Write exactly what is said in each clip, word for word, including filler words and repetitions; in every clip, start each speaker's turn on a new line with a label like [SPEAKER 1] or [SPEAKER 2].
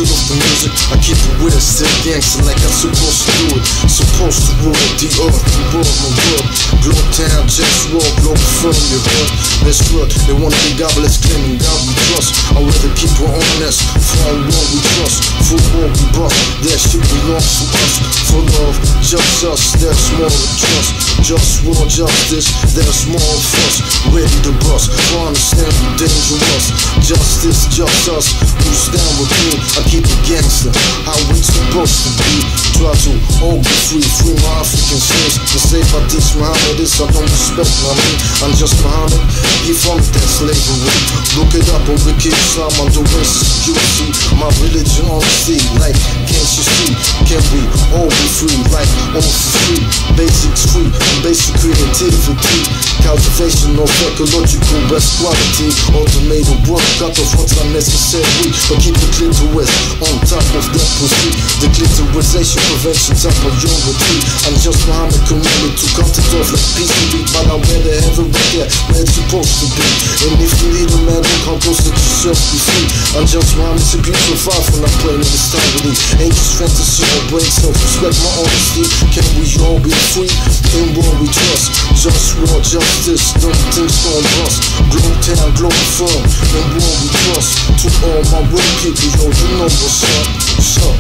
[SPEAKER 1] of the music, I keep it with it, still gangster like I'm supposed to do it. Supposed to rule the earth, the world, my world. Globetown, JustWar, Globalfirm, you heard? That's good, they wanna be godless, claiming God we trust. I'd rather keep it honest, for what we trust, for what we bust. That shit belongs to us, for love, just us, there's more to trust. JustWar, justice, there's more of us, ready to bust, for understand we're dangerous. Justice, just us, who stand with me, I keep it gangster, how we supposed to be. Try to all be free, free my African slaves. The slave I teach Muhammad is I don't respect my me. I'm just Muhammad, he from that slavery. Look it up on Wiki Islam under insecurity. My religion on the sea, like can't you see? Can we all be free, like all for free? Basics free, basic creativity. Cultivation of ecological best quality. Automated work, cut off what's unnecessary, but keep the clitoris on top of that pussy. The clitorisation prevention top priority. I'm just Muhammad commanded to cut it off like peace and beat, but I'd rather have it right there where it's supposed to be. And if you need a man, don't compose let yourself be free. I'm just Muhammad to be survived when I'm playing in this time with me. Ain't just fantasy or brain self-respect, my honesty. Can we all be free? In what we trust. JustWar, justice, them things gon' bust. Globetown, Globalfirm, in what we trust. To all my real people, yo, you know what's up, what's up.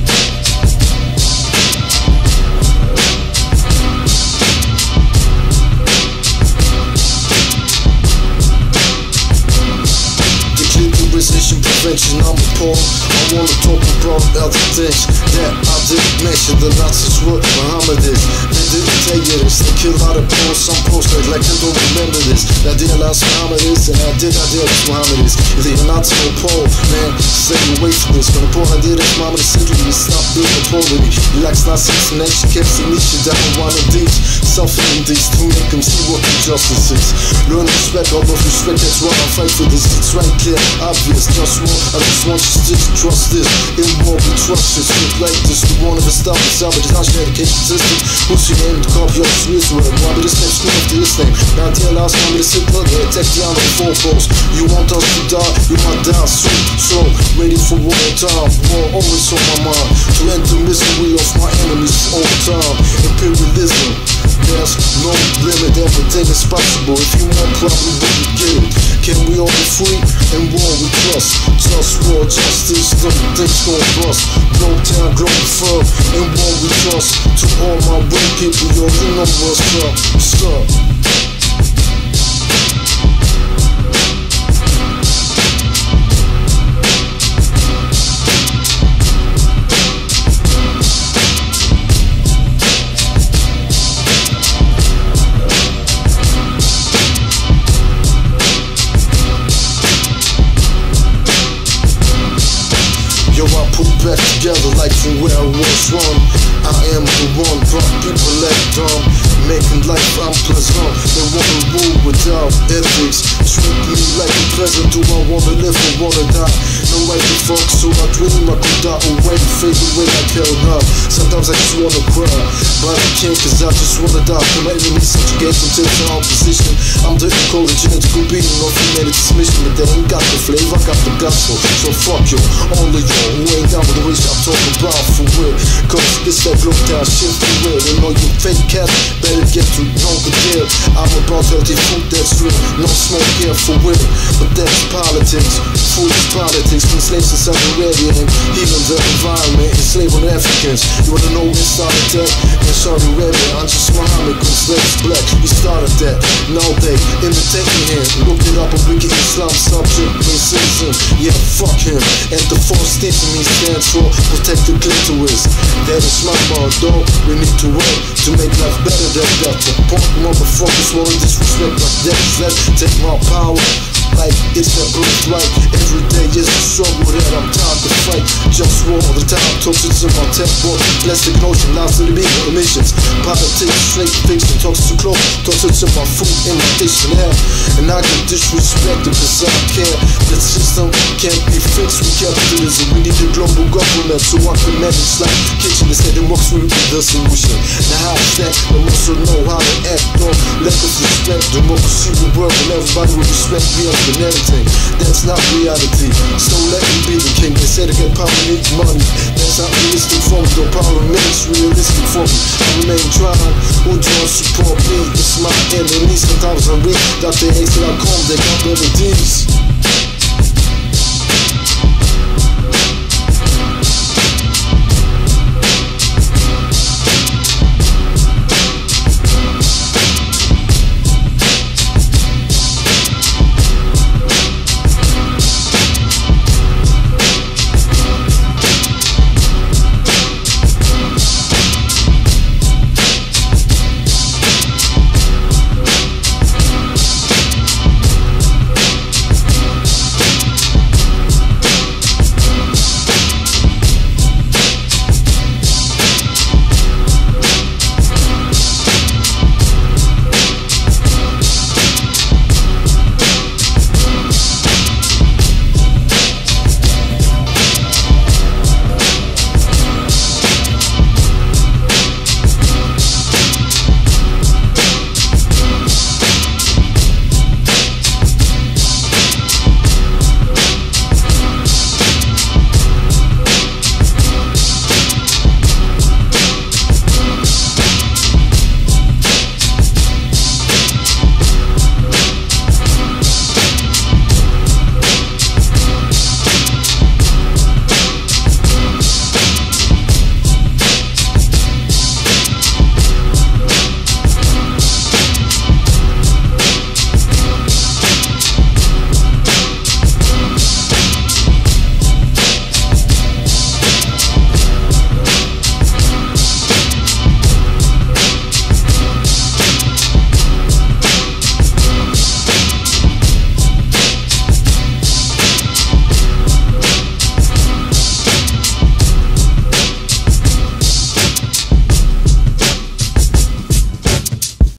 [SPEAKER 1] Prevention, I'm appalled. I wanna talk about other things that I didn't mention. The Nazis were Muhammad is. They didn't tell you this. They kill out of Poles, some posters like they don't remember this. I realized Muhammad is, and I did idealize Muhammad is. If you're not to a pole, man, stay away from this. When the Pole I did is Muhammad is simply you stop being a pole with me. He likes Nazis and she kept the niche down one of these. Suffering these to make them see what injustice is. Learn respect, all of respect, that's why I fight for this. It's right clear, obvious, just I just want you to just trust this. In what we trust this. Look like this. We want to stop this out, but it's not your education system. Who's your name to copy your Swiss with? Why be this name screw after this name? Now tell us how many sit plug here. Attack the honor four posts. You want us to die, you might die soon. So, ready for war time. War always on my mind. To end the misery of my enemies all the time. Imperialism. There's no limit, everything is possible. If you want problem, we can get it. Can we all be free? And what we trust. JustWar, justice, them things gon' bust. Globetown, Globalfirm, and what we trust. To all my real people, yo, you know what's up, what's up. Back together like from where I was from. I am the one, but people act dumb, making life unpleasant. They wanna rule without ethics. Treat me like a peasant. Do I wanna live or wanna die? No way to fuck, so I dream I could die away, fade away like hell now. Sometimes I just wanna cry, but I can't cause I just wanna die. From my enemies subjugate them to their opposition. I'm the ecological being of humanity's mission, but they ain't got the flavor, I got the gospel. So fuck you, all of you who ain't down with the wish I'm talking about for real. Cause it's that Globetown shit for real. And all you fake cats better get to know the deal. I'm about healthy food that's real, no smoke here for real. But that's politics, food is politics. From slaves in Saudi Arabia and healing the environment, enslaving Africans. You wanna know who started that? In Saudi Arabia, I'm just Muhammad, cause slaves black. He started that, now they imitating him. Look it up on Wiki Islam, subject, racism. Yeah, fuck him. And the false teaching me stands for protect the clitoris. That is my motto. We need to work to make life better than that. The punk motherfuckers wanna disrespect like that. Let's take my power like it's that birthright. Every day is a struggle that I'm tired to fight. Just war all the time. Toxic in my tempo, plastic notion, lies to the beat, emissions. Politics, straight fiction, toxic to close, toxic in my food, in my dictionary. And I get disrespected because I care. The system can't be fixed with capitalism. We need a global government so I can manage like kitchen instead of works with the solution. Now how is that? The muscle know how to act on lack of respect. Democracy will work and everybody will respect me up and everything. That's not reality. So let me be the king. They say to get power need money. That's not realistic for me. Though power remains realistic for me. I remain trying. Who don't support me? It's my enemy. Sometimes I'm weak. Doctor X dot com, they got remedies.